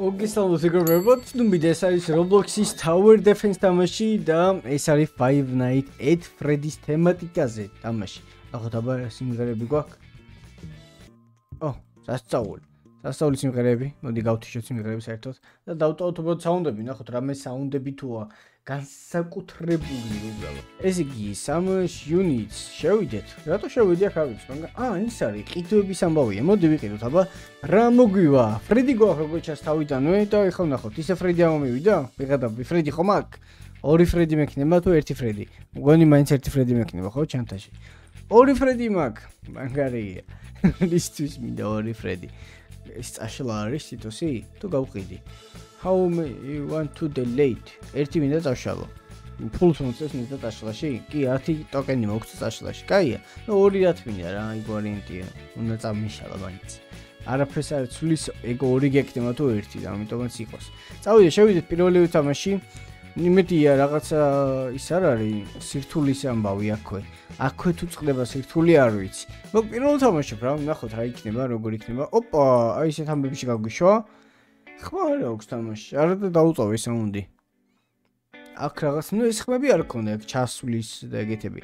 მოგესალმებით მეგობრებო, ცნობილი ეს არის Roblox-ის Tower Defense თამაში და ეს არის Five Nights at Freddy's თემატიკაზე თამაში. ახლა დაბა სიმღერები გვაქვს. სასწაული სიმღერები. მოდი გავთიშოთ სიმღერები საერთოდ და დავტოვოთ უბრალოდ საუნდები, ნახოთ რამე საუნდები თუა განსაკუთრებული უბრალოდ. ეს იგი 3 units შევიდეთ. რატო შევიდი აქ არ ვიცი, მაგრამ ის არის ყიდვების ამბავია. მოდი ვიყიდოთ, აბა რა მოგვივა? ფრედი გვაქვს როგორც ჩანს თავიდანვე და ეხლა ვნახოთ. ისე ფრედი ამომივიდა? ვიღადა ფრედი ხომ აქ? ორი ფრედი მექნება თუ ერთი ფრედი? მგონი მაინც ერთი ფრედი მექნება, ხო, ჩანთაში. ორი ფრედი მაქვს. მაგარია. ისთვის მინდა ორი ფრედი. ეს წაშლა არის სიტოსი? თუ გავყიდი. How you want to delete? ერთი მინდა წაშალო. ფულს მომწევს მინდა წაშლაში? კი, 10 ტოკენი მოგწევს წაშლაში. კაია. ნუ ორი რათ მინდა რა, აი ვარიანტია. უნდა წამიშალა მაინც. არაფერს არ ცulis, ეგ ორი გეკნება თუ ერთი, ამიტომაც იყოს. წავიდე, შევიდეთ პირველი თამაში. იმედია რაღაცა ის არ არის სირთულის ამბავი აქვე. აქვე თუ წყდება სირთული არ ვიცი. მოგ პირველ თამაშობ რა, ნახოთ რა იქნება, როგორ იქნება. ოპა, აი ესეთ ამბებში გაგვიშვა. ხმა რა აქვს თამაში? არა და დაუწოვე საუნდი. აქ რაღაც, ნუ ეს ხმები არ ქონდა, აქ ჩასვლის და ეგეთები.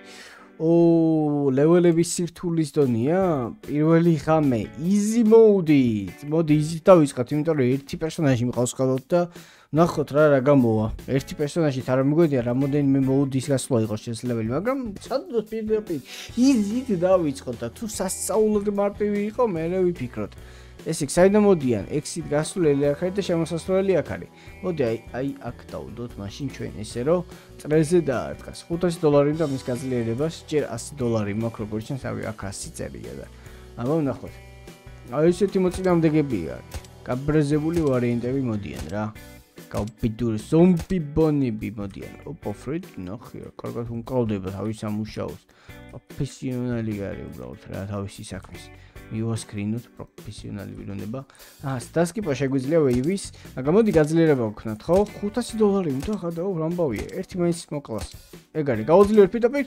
ლეველების სირთულის დონია? პირველი ღამე, easy mode. მოდი easy დავიწყოთ, იმიტომ რომ ერთი პერსონაჟი მყავს ხოლმე და ნახოთ რა გამოვა. ერთი პერსონაჟით არ მგვედია რამოდენიმე mode-ის გასვლა იყოს შესაძლებელი, მაგრამ სადღაც პირდაპირ easy დავიწყოთ და თუ სასწაულად მარტივი იყო, მე ვიფიქროთ. ეს იქ საიდან მოდიან? exit გასვლელი აქ არის და შემოსასვლელი აქ არის. მოდი აი აქ დავდოთ მაშინ ჩვენ ესე რომ წრეზე დაარტყას. $500 და მის გაძლიერებას ჯერ $100 მაქვს როგორც ჩანს, ავი აქ 100 წერია და აბა ვნახოთ. აი ესეთი მოწინააღმდეგებია. გაბრაზებული ვარიანტები მოდიან რა. გავბიდური ზომბი ბონები მოდიან. ოპა ფრედ ნახე რა, კარგად უმყავდება თავის სამუშაოს. პროფესიონალი არის უბრალოდ რა თავისი საქმის. მივასკრინოთ პროფესიონალი ვირონება. დასკიპა შეგვიძლია ვეივის. გამოდი გაძლიერება ვქნათ, ხო? $500 უნდა ხადაო რამბავია. ერთი მაინც მოკლას. ეგ არის, გავაძლიერებ პირდაპირ.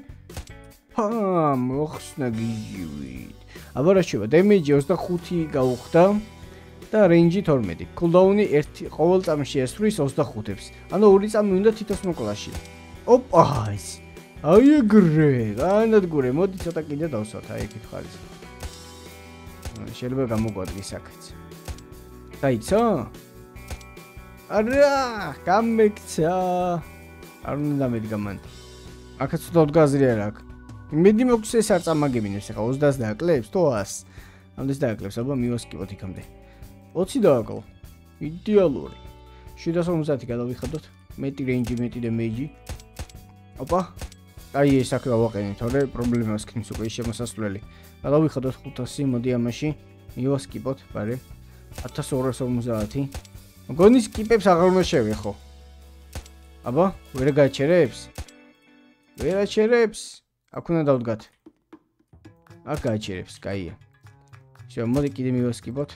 მოხსნა გიჟივით. აბა რა შევა? დემეიჯი 25 გავუხდა და რეინჯი 12. კულდაუნი 1 ყოველ წამში ესვრის 25-ებს. ანუ 2 წამი უნდა თითოს მოკლაში. ოპა ის. აი ეგრე, განადგურე. მოდი ცოტა კიდე დავსვათ, აი ეგეთ ხარის. შეიძლება გამოგვადგეს აქაც. გაიცა? არა, გამექცა. არ უნდა მედგა მან. აქაც ცოტა დგაზრი არ აქვს. მედი მოგვცეს ეს არ წამაგებინებს ახლა 20-ს დააკლებს თუ 100-ს. ამდენს დააკლებს, აბა მივასკივოთ იქამდე. 20 დააკლო. იდეალური. 750 გადავიხადოთ. მეტი რეინჯი, მეტი დემეიჯი. ოპა. აი ეს აქ დავაყენე, თორე პრობლემას ქნს უკვე შემოსასვლელი. გადავიხადოთ 500, მოდი ამაში მივასკიპოთ, ბარე. 1250. მგონი სკიპებს აღარ უნდა შევეხო. აბა, ვერ გაჩერებს? ვერ აჩერებს? აქ უნდა დავდგათ. აქ გაჩერებს, კაია. შე, მოდი კიდე მივასკიპოთ.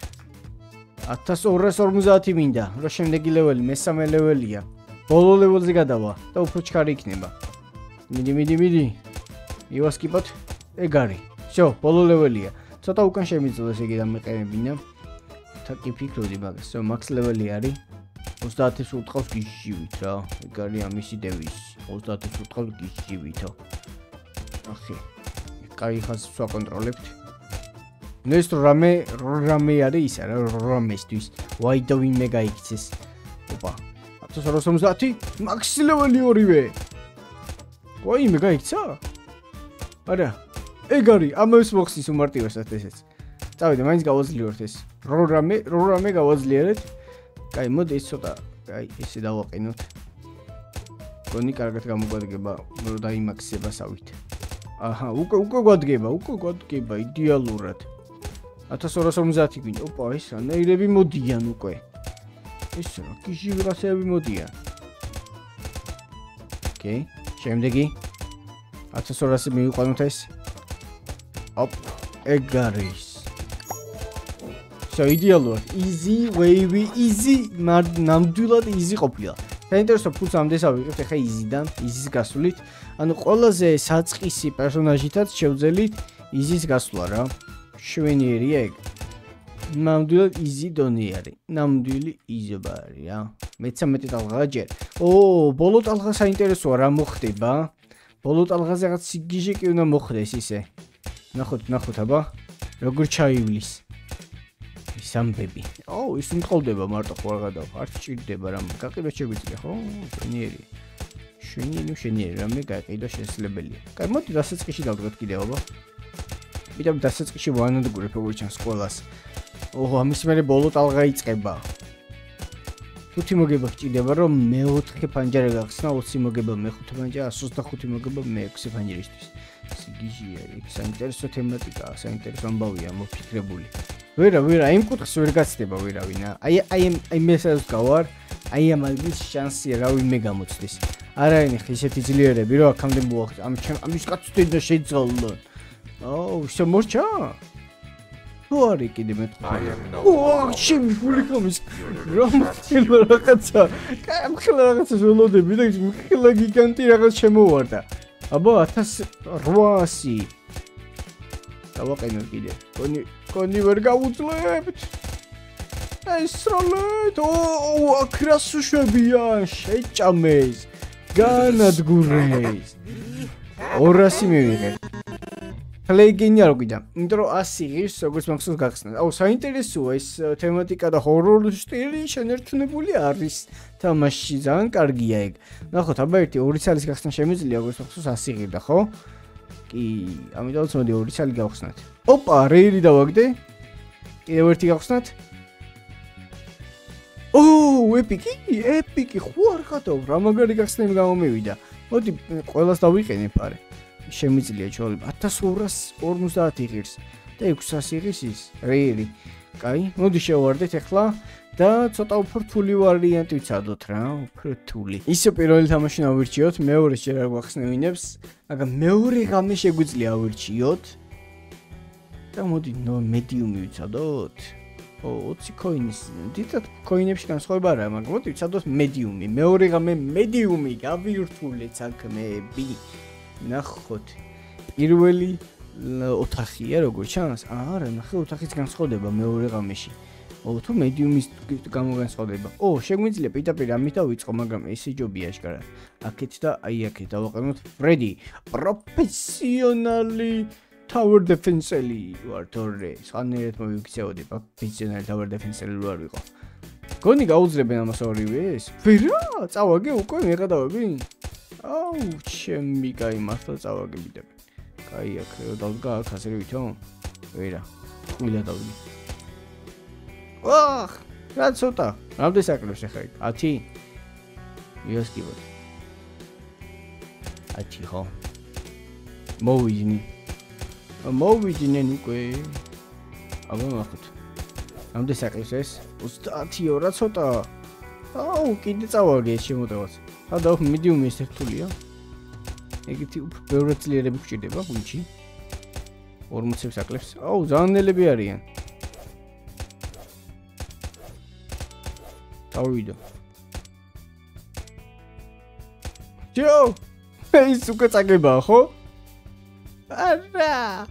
1250 მინდა, რა შემდეგი ლეველი, მესამე ლეველია. ბოლო ლეველზე გადავა და უფრო ჩქარი იქნება. მიდი. მივასკიპოთ. ეგ არის. Всё, ბოლო ლეველია. ცოტა უკან შემიძლია იგი დამეყენებინა. თაკი ფიქრობდი მაგას. Всё, max ლეველი არის. 30-ს უტყავს გიჟივით რა. ეგ არის ამისი დევისი. 30-ს უტყავს გიჟივითო. ახი. კაი ხაზს ვაკონტროლებთ. ნეს რამე არის ისა რა, რამესთვის. Why do we mega access? ოპა. 1250 max ლეველი ორივე. Why mega access? არა. ეგ არის, ამას მოხსნის უმარტივესად ესეც. წავიდე, მაინც გავაძლიეროთ ეს. რორამე გავაძლიერეთ. კაი, მოდი ეს ცოტა, კაი, ესე დავაყენოთ. გონი კარგად გამოგვადგება, რომ დაიმაქსებასავით. აჰა, უკვე გვადგება, იდეალურად. 1250 გვინდა. ოპა, ეს რანაირები მოდიან უკვე. ეს რა, გიჟივი რასეები მოდიან. ოკეი, შემდეგი 1200 მივიყვანოთ ეს. Op, ეგ არის. So იდეალურად, easy, wavy, easy, ნამდვილად easy ყოფილა. საინტერესო ფულს ამდენს ავიღებთ ახლა easy-დან, easy-ს გასვლით. ანუ ყველაზე საწყისი პერსონაჟითაც შევძელით easy-ს გასვლა რა. შვენიერია ეგ. ნამდვილად easy დონე არის. ნამდვილი easy-ობა არის რა. მე-13 ტალღაა ჯერ. ბოლო ტალღა საინტერესოა რა მოხდება. ბოლო ტალღაზე რაღაც სიგიჟე კი უნდა მოხდეს ისე. ნახოთ აბა. როგორ ჩაივლის. ის ამბები. ის მტყოლდება მარტო ხო არ გადავა. არ სჭირდება რამ. გაყიდვა შეგვიძლია ხო? შენიერი რამე გაყიდვა შესაძლებელია. კაი, მოდი დასაწყისში დავდგოთ კიდევ აბა. ვიდრე დასაწყისში ვანადგურებ როგორ ჩანს ყველას. ამის მერე ბოლო ტალღა იწყება. 5 მოგება გჭირდება რომ მე-4 ფანჯარა გახსნა, 20 მოგება მე-5 ფანჯარა, 125 მოგება მე-6 ფანჯრისთვის. სიგიჟია, იქ საინტერესო თემატიკაა, საინტერესო ამბავია მოფიქრებული. ვერა, იმ კუთხეს ვერ გაცდება ვერავინ. აი მესაც გავარ, აი ამის შანსია რა ვინმე გამოცდის. არაინი ისეთი ძლიერები რომ აქამდე მოახდა. ამის კაცდენ და შეძალონ. ისე მორჩა? თუ არის კიდე მეთქვა. შემიფული კომის. რა რაღაცა. კამხლა რაღაცა ველოდები და მხილა გიგანტი რაღაც შემოვარდა. აბა 1800. დავაყენებ კიდე. კონი ვერ გავუძლებთ. ესროლეთ. აკრასუშვებიან, შეჭამეს. განადგურეს. 200 მივიღე. Play-genia რო კიდე. იმიტომ რომ 100 ღირს როგორც მახსოვს გახსნა. საინტერესოა ეს თემატიკა და ჰორორ სტილი შენერთუნებული არის. თამაში ძალიან კარგია ეგ. ნახოთ, აბა 2 წლის გახსნა შემიძლია როგორც მახსოვს 100 ღირდა, ხო? კი, ამიტომ მოდი 2 წელი გავხსნათ. რეილი დავაგდე. კიდევ ერთი გავხსნათ. ეპიკი, ხო არ ხატავ, რა მაგარი გახსნები გამომივიდა. მოდი ყველას დავიყენებ არე. შემიძლია ჩაოლებ 1250 ღირს და 600 ღირს ის რეილი. კაი, მოდი შევარდეთ ახლა და ცოტა უფრო რთული ვარიანტი ვიცადოთ რა, უფრო რთული. ისე პირველი თამაში ავირჩიოთ, მეორე ჯერ არ გვახსნევინებს, მაგრამ მეორე ღამე შეგვიძლია ავირჩიოთ. და მოდი მედიუმი ვიცადოთ. 20 კოინის. დიდად კოინებში განსხვავება არა, მაგრამ მოდი ვიცადოთ მედიუმი. მეორე ღამე მედიუმი გავირთულეთ საქმეები. ნახოთ. პირველი ოთახია როგორ ჩანს? არა, ნახე ოთახიც განსხვავდება მეორე ღამეში. თუ მედიუმის გამოგანსხვავდება. შეგვიძლია პირდაპირ ამით დავიწყო, მაგრამ ესე ჯობია აშკარა. აქეთ და აი აქეთ დავაყენოთ ფრედი. პროფესიონალი tower defense-ელი ვარ თორე. სანერეთ მოვიქცეოდი, პროფესიონალი tower defense-ელი ვარ ვიყო. გონი გაუძლებენ ამას ორივეს? ვერა, წავაგე უკვე მეყადავები? ჩემი კაი მართლა წავაგებიდები. კაი აქ დავდგა აქ ასე ვითო? ვერა. ყვილა დავდი. რა ცოტა. რამდენი საკლებს ახლა იქ? 10? იოსკიბოთ. 10 ხო? მოვიდნენ უკვე. აბა ნახოთ. რამდენი საკლებს ეს? 30-ო რა ცოტა. კიდე წავაგე შემოტევას. და მედიუმი ეს რთულია. ეგეთი უფრო ბევრი ძლიერები გვჭირდება გუნჩი. 40 საკლებს. ძალიან ნელები არიან. დავიდო. ეს უკვე წაგებაა, ხო? არა.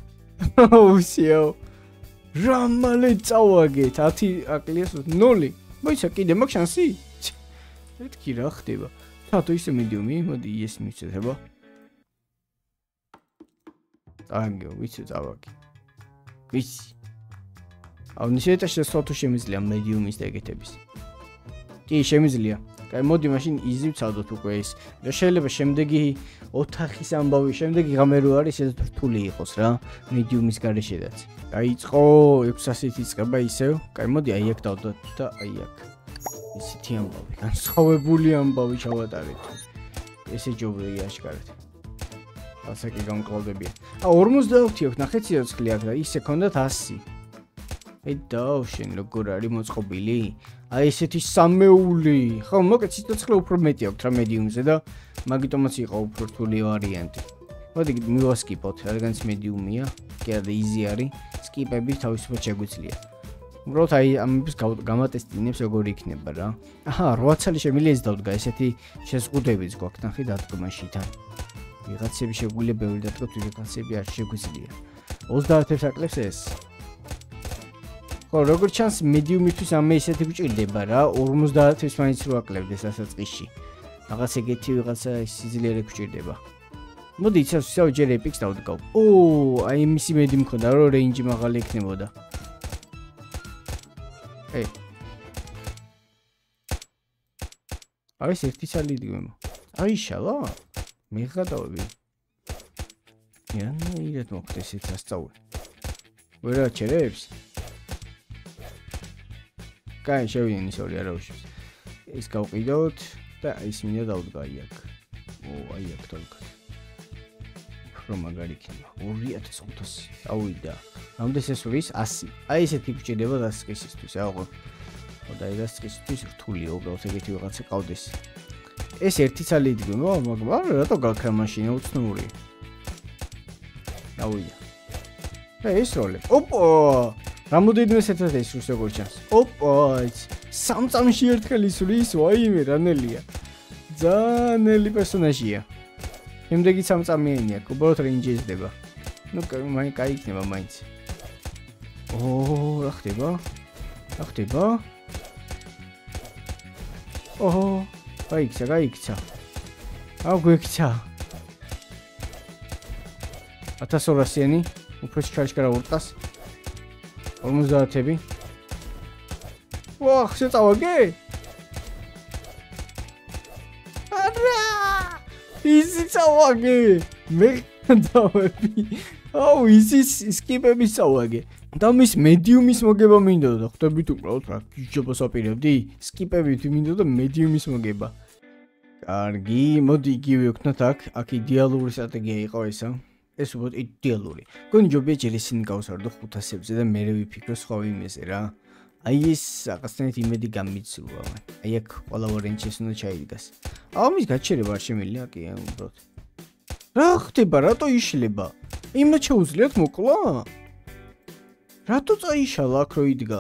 რა მალე წავაგეთ 10 აკლიას 0. მოიცა კიდე მაქვს შანსი? მეთქი რა ხდება? თათო ისე მედიუმი, მოდი ეს მიცედება. წაგე, ვიცი წავაგე. ვიცი. ნიშეტაში სოთო შემიძლია მედიუმის და ეგეთების. კი, შემიძლია. კაი, მოდი მაშინ იზი ვცადოთ უკვე ეს. და შეიძლება შემდეგი ოთახის ამბავი, შემდეგი ღამე რო არის, ეს რთული იყოს რა, მედიუმის გარეშედაც. დაიწყო 600-ით იწყება ისევ. კაი, მოდი აი აქ დავდოთ და აი აქ. ისეთი ამბავი, განსხვავებული ამბავი ჩავატარეთ. ესე ჯობია აშკარად. ასაკი გამკლავდებია. 50 აქვს, ნახეთ სიცოცხლე აქ და ისე ქონდათ 100. დავშენ როგორ არის მოწყობილი? აი ესეთი სამეული. ხო, მოკეთ სიცოცხლე უფრო მეტი აქვს რა მედიუმზე და მაგიტომაც იყო უფრო რთული ვარიანტი. მოდი მივასკიპოთ, რადგანაც მედიუმია, კი არა იზი არის, სკიპები თავისუფლად შეგვიძლია. უბრალოდ აი ამის გამატესტინებს როგორ იქნება რა. 8 წელი შემიძლია ეს დავდგა, ესეთი შეზღუდებიც გვაქვს ნახე დადგმაში თან. ვიღაცები შეგვიძლია ბევრი დადგოთ, ვიღაცები არ შეგვიძლია. 30 საკლებს ეს. ხო, როგორც ჩანს, medium-ისთვის ამე ისეთი გვჭირდება რა, 50-ის მაინც რო აკლებდეს დასაწყისში. რაღაც ეგეთი ვიღაცა სიძლიერე გვჭირდება. მოდი იცავს, ისევ ჯერ epic-ს დავდგავ. აი მისი მედი მქონდა, რომ range მაღალი იქნებოდა. ეს ერთი ცალი იდგმება. აიშალა? მიღადავები. ირეთ მოხდეს ეს ასწავლე. ვერ აჩერებს? კაი, შევიდნენ ის ორი არავის. ეს გავყიდოთ და ის მინდა დავდგა აქ. აი აქ თოლკ. რომ მაგარი იქნება 2500. ავიდა. რამდენს ეს არის 100. აი ესეთი გვჭირდება დასაწყისისთვის, აღვო. და ეს დასაწყისისთვის რთულია, უბრალოდ ეგეთი ვიღაცა ყავდეს. ეს ერთი ცალი იდგმება, მაგრამ რატო გაქრა მაშინ უცნაური. ავიდა. ეს როლე. ოპა! რამოდენმე ერთად ეს რუსი როგორ ჩანს. ოპა! სამწამში ერთხელ ისuris, ვაიმე, რანელია. ძალიან ნელი პერსონაჟია. შემდეგი სამწამიანი აქვს, უბრალოდ range იზრდება. მაინც კაი იქნება მაინც. რა ხდება? რა ხდება? გაიქცა. გვექცა. 1200-იანი, უფროს ჩარჩკარა ურტყას. 50-ები. შეწავაგე? ისი წავაგე. მე დავები. ისი skip-ები წავაგე. და მის medium-ის მოგება მინდოდა, ხვდებით უბრალოდ რა, ჯობას აპირებდი? skip-ებით მინდოდა medium-ის მოგება. კარგი, მოდი იგივე ვქნათ აქ იდეალური სტრატეგია იყო ესა. ეს უბრალოდ იდეალური. გონი ჯობია ჯერ ისინი გავსარდო 500-ებზე და მერე ვიფიქრო სხვა იმაზე რა. აი ეს რაღაცნაირად იმედი გამიცულა. აი აქ ყველა ვარიანტის უნდა ჩაიდგას. ამის გაჩერება არ შემიძლია კი უბრალოდ. რა ხდება, რატო იშლება? იმათ შეუძლიათ მოკლა? რატო წაიშალა აქ რო იდგა?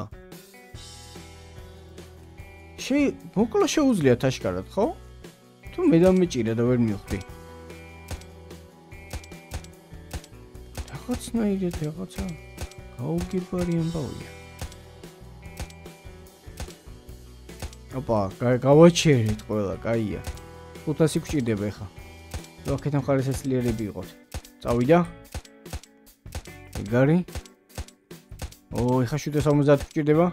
მოკლა შეუძლიათ აშკარად, ხო? თუ მე დამეჭირა და ვერ მივხვდი. რაღაცნაირად რაღაცა გაუგებარი ამბავია. ოპა, გავაჩერეთ ყველა, კაია. 500 გვჭირდება ეხა. აქეთ მხარეს სძლიერები იყოთ. წავიდა? ეგარი? ეხა 750 გვჭირდება.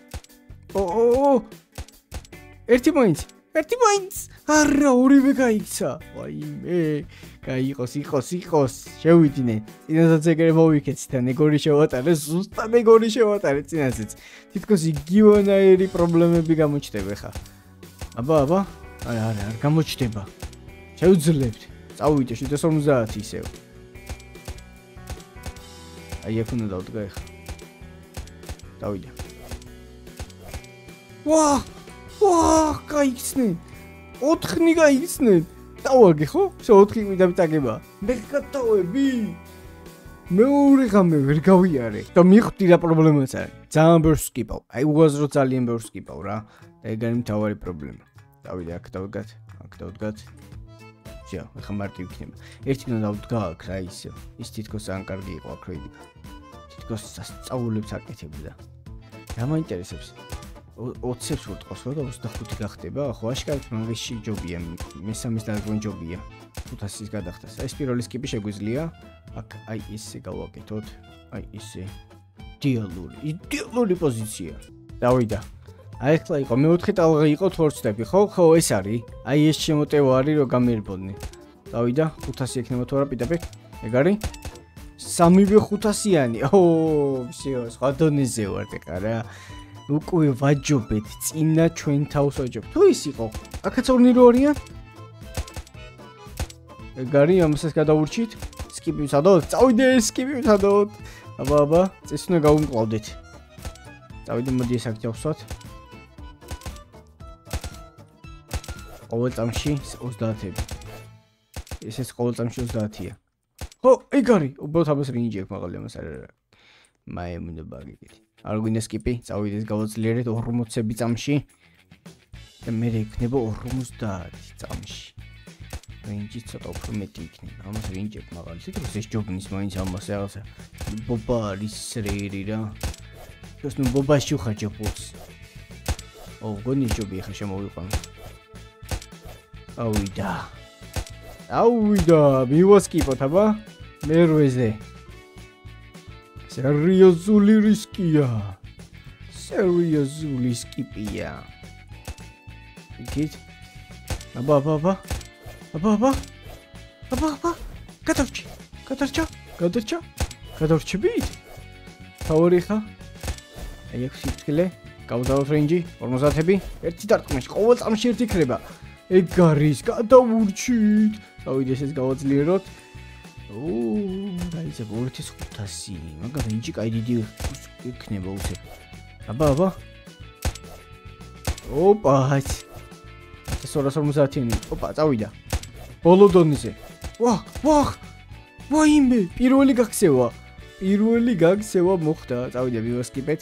ერთი მაინც. არა, ორივე გაიქცა. ვაიმე. იყოს. შევიდნენ. წინასაც ეგრე მოვიქეცით და ეგორი შევატარე, ზუსტად ეგორი შევატარე წინასეც. თითქოს იგივენაირი პრობლემები გამოჩნდება ხა. აბა. არა, გამოჩნდება. შევძლებთ. წავიდე 750 ისევ. აი აქ უნდა დავდგა ხა. დავიდა. გაიქცნენ. 4 გაიქცნენ. დავაგე ხო? 4 მინდა მიტაგება. მე გადავები. მეორე ღამე ვერ გავიარე. და მიხვდი რა პრობლემაც არის. ძალიან ბევრს ვსკიპავ. აი უაზრო ძალიან ბევრს ვსკიპავ რა. და ეგ არის მთავარი პრობლემა. დავიდე აქ დავდგათ. ჯა, ახლა მარტივ იქნება. ერთი უნდა დავდგა აქ რა ისე. ის თითქოს ძალიან კარგი იყო აქ რო იდგა. თითქოს სწავლებს აკეთებდა. რა მაინტერესებს? 20-ს ვუტყავს რა და 25 გახდება. ხო, აშკარად მაგაში ჯობია. მესამის დაგგვენ ჯობია. 500-ის გადახდას. ეს პირველი skip-ი შეგვიძლია. აქ აი ესე გავაკეთოთ. აი ესე. იდეალური პოზიცია. დავიდა. აი ახლა იყო მეოთხე ტალღა იყო თორცდები, ხო? ხო, ეს არის. აი ეს შემოტევა არის რომ გამიერბოდნენ. დავიდა, 500 ექნება თუ არა პიტაპი? ეგ არის? სამივე 500-იანი. всё, სხვა დონეზე ვარ ეხლა რა. უკვე ვაჯობეთ წინა ჩვენ თავს ვაჯობთ. თუ ის იყო? აქაც 2 არიან? ეგ არის, ამასაც გადავურჩით. skip-ი ვსადოთ? წავიდე, skip-ი ვსადოთ. აბა, წეს უნდა გავუმკლავდეთ. წავიდე, მოდი ეს აქ დავსვათ. ყოველ წამში 30-ები. ეს ყოველ წამში 30-ია. ხო, ეგ არის. უბრალოდ ამას რინჯი აქვს მაღალი ამას არა. მინდა ბაგიკეთი. არ გვინდა skip-ი, წავიდეთ გავაძლიერეთ 40-ები წამში. და მე იქნება 50 წამში. რინჯი ცოტა უფრო მეტი იქნება. ამას რინჯი აქვს მაღალი. თითქოს ეს ჯობნის მაინც ამას რაღაცა. ბობა არის რეირი რა. Because nu ბობაში უხარჯე ფულს. გონი ჯობია ხა შემოვიყვანო. ავიდა, მივასკიპოთ აბა. მერვეზე. სერიოზული რისკია. სერიოზული სკიპია. იქით. აბა. გადარჩებით. თავი ხა. აი აქ სიფრთხილე, გავდავოთ რენჯი, 50-ები, ერთი დარტყმაში, ყოველ წამში ერთი ქრება. ეგ არის, გადავურჩით. წავიდე ესეც გავაძლიეროთ. დაიცა 2500, მაგრამ რენჯი კაი დიდი იქნება უსე. აბა. ოპა. 250-იანი. ოპა, წავიდა. ბოლო დონეზე. ვაჰ. ვაიმე, პირველი გაქცევა მოხდა. წავიდა ვიოსკიპეთ.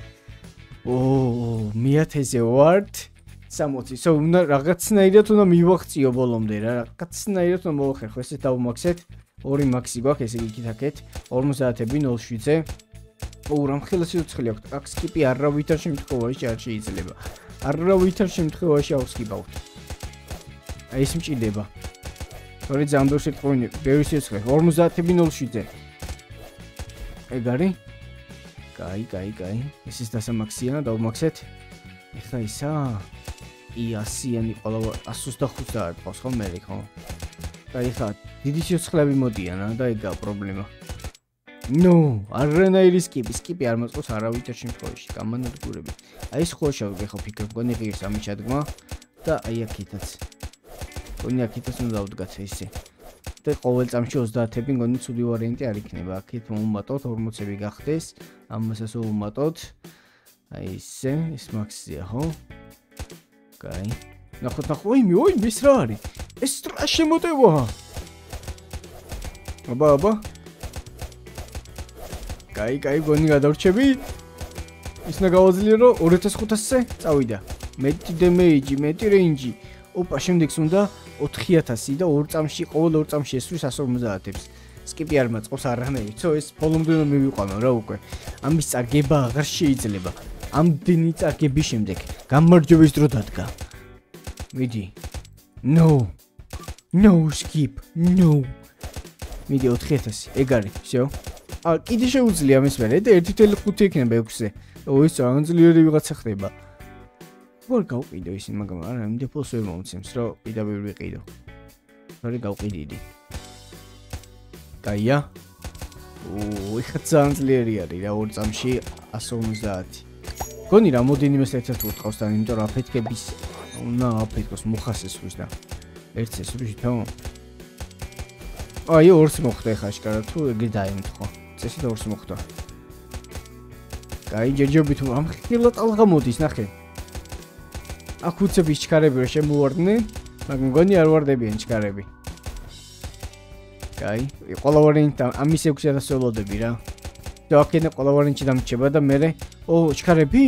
1000-ზე ვართ. 60. უნდა რაღაცნაირად უნდა მივაღწიო ბოლომდე რა. რაღაცნაირად უნდა მოვახერხო. ესე დავმაქსეთ. 2 მაქსი გვაქვს, ესე იქით აქეთ. 50-ები 07-ზე. რამხელა სიუცხლე აქვს. აქ სკიპი არავითარ შემთხვევაში არ შეიძლება. არავითარ შემთხვევაში ავსკიპავთ. აი ეს მჭირდება. თორე ძალიან ბევრი შეტყობინე, ბევრი სიუცხლე. 50-ები 07-ზე. ეგ არის? კაი. ეს ის დასამაქსია, დავმაქსეთ. ეხლა ისა 100-იანი ყველა 125 დააწყოს ხო მე ხო? კაი ხა, დიდი სიუცხლეები მოდიან და ეგაა პრობლემა. არანაირი სკიპი არ მოწყობს არავითარ შემთხვევაში, გამანადგურები. აი ეს ხო შევგე ხო ფიქრობ, გონი ღირს ამის ჩადგმა და აი აქეთაც. გონი აქეთაც უნდა დავდგათ ესე. და ყოველ წამში 30-ები გონი ცუდი ვარიანტი არ იქნება. აქეთ მომატოთ 40-ები გახდეს, ამასაც ვუმატოთ. აი ესე, ეს მაქსია ხო? კაი. ნახოთ, ოიმე, ეს რა არის? ეს რა შემოტევა? აბა. კაი, გონი გადავრჩები. ის უნდა გავაძლიერო 2500-ზე, წავიდა. მეტი დემეიჯი, მეტი რეინჯი. ოპა, შემდეგს უნდა 4000 და 2 წამში, ყოველ 2 წამში ესვრის 150-ებს. სკიპი არ მაწყობს არანაირად. ეს ბოლომდე უნდა მივიყვანო რა უკვე. ამის წარგება აღარ შეიძლება. ამდენი წარგების შემდეგ გამარჯვების დრო დადგა. მიდი. No skip. მიდი 4000. ეგ არის, всё. კიდე შეუძლია მის მერე და 1.5 იქნება 6-ზე. ის ძალიან ძლიერი ვიღაცა ხდება. ვარ გავყიდო ისინი, მაგრამ არა, იმ დეფოლს ვერ მომცემს, რომ პირდაპირ ვიყიდო. ვარ გავყიდიდი. კაია. ეხლა ძალიან ძლიერი არის რა 2 წამში 150. გონი რამოდენიმეს ერთად უტყავს და იმიტომ რომ აფეთქების უნდა აფეთქოს მუხასეს ვის და ერთს ესვრის თო. აი 2-ს მოხდა ეხლა აშკარად თუ ეგრე დაემთხვა. წესი და 2-ს მოხდა. კაი, ჯერჯერობით ამ ხილა ტალღა მოდის, ნახე. აქ უცების ჩქარები რა შემოვარდნენ, მაგრამ გონი არ ვარდებიან ჩქარები. კაი, ყველა ვარიანტი ამის 6000 ველოდები რა. და აქედან ყველა ვარიანტი დამრჩება და მე ჩქარები?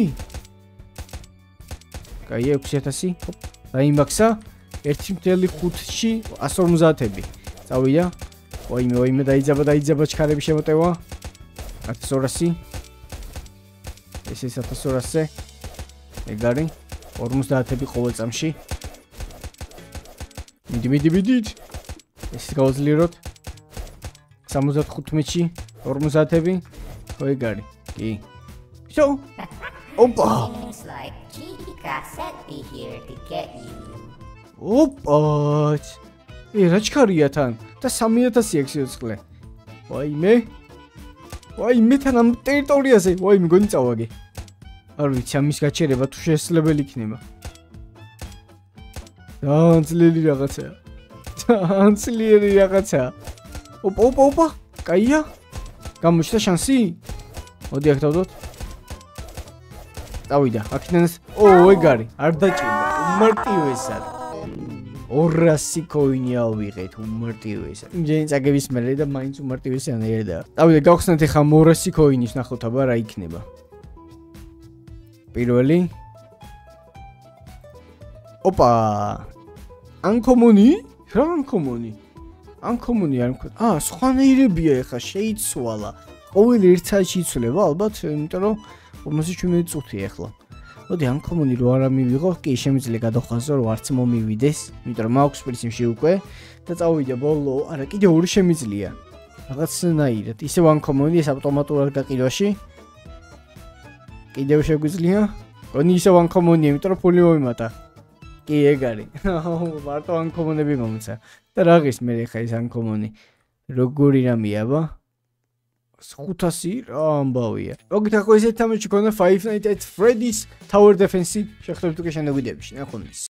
კაი, 6000. დაიმაქსა 1.5-ში 150-ები. წავიდა. ოიმე, დაიძაბა ჩქარები შემოტევა. 1200. ეს 1200-ზე. ეგ არის 50-ები ყოველ წამში. მიდი. ეს გავაძლიეროთ. 75-ში 50-ები. ხო ეგ არის. კი. So. Opa. Seems like Chica sent me here to get you. Opa. რა ჩქარია თან? და 3000 აქვს სიუცხლე. ვაიმე თან ამ ტერიტორიაზე. ვაიმე გონი წავაგე. არ ვიცი ამის გაჩერება თუ შესაძლებელი იქნება. ძალიან ძლიერი რაღაცაა. ოპა. კაია? გამოჩნდა შანსი? მოდი აქ დავდოთ. წავიდა. აქედან ეგ არის. არ დაჭირდა. უმარტივესად. 200 კოინი ავიღეთ უმარტივესად. იმჯერე წაგების მერე და მაინც უმარტივესი ანერია. წავიდა, გავხსნათ ახლა 200 კოინის ნახოთ აბა რა იქნება. პირველი. ოპა. ანკომუნი? რა ანკომუნი? ანკომუნი არ მქონდა. სხვანაირებია ახლა შეიცვალა. ყოველ ერთ საათში იცვლება ალბათ, იმიტომ რომ 57 წუთი ახლა. მოდი uncommon-ი რო არა მივიღო, კი შემიძლია გადავხაზო რომ არც მომივიდეს, იმიტომ რომ მაქვს პრინციპში უკვე და წავიდე ბოლო, არა კიდე ორი შემიძლია. რაღაცნაირად, ისევ uncommon-ი ეს ავტომატურად გაყიდვაში. კიდევ შეგვიძლია? გონი ისევ uncommon-ია, იმიტომ რომ ფული მომიმატა. კი ეგ არის. მარტო uncommon-ები მომცა. და რაღაც მე ხა ეს uncommon-ი. როგორი რამეა, აბა? 500 რა ამბავია. მოგით ახლა ესეთ თამაში ქონა Five Nights at Freddy's Tower Defense. შეხტებით უკვე შენდობიდებში, ნახონდეს.